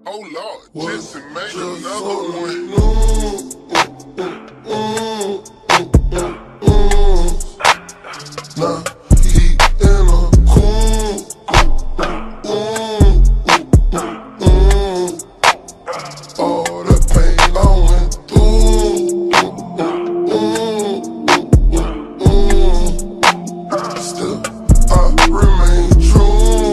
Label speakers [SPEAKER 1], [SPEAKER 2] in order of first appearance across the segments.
[SPEAKER 1] Oh Lord, Jesse made another one.
[SPEAKER 2] Nah, he in a coon. All the pain I went through. Still, I remain true.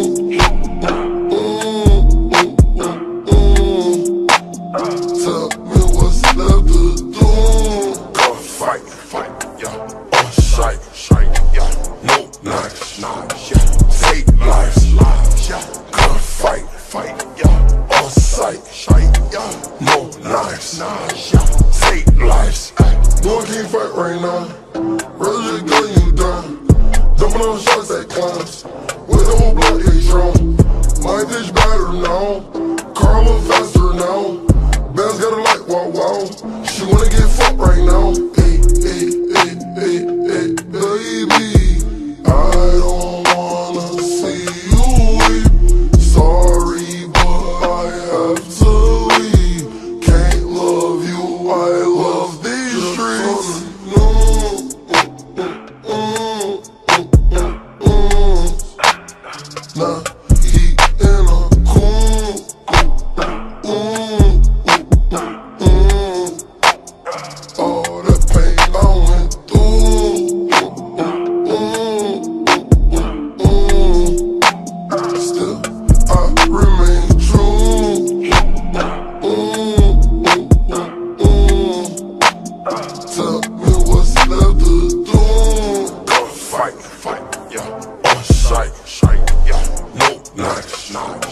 [SPEAKER 2] Tell me what's left to do.
[SPEAKER 1] Go fight, yeah. On sight, yeah. No knives, yeah. Take lives, yeah. Go fight, yeah. On sight, yeah. No knives, yeah. Take lives.
[SPEAKER 2] Boy, can't fight right now. Rather just gun you down. Jumping on shots that climbs. With the whole block, they strong. My bitch better now. Car a little faster now. Benz got a light, wow. She wanna get fucked right now. Hey, baby. I don't wanna see you weep. Sorry, but I have to leave. Can't love you, I love these streets. Nah, he in a coon. All the pain I went through. Still, I remain true. Tell me what's left to do.
[SPEAKER 1] Go fight, yeah. On sight, yeah. No knives,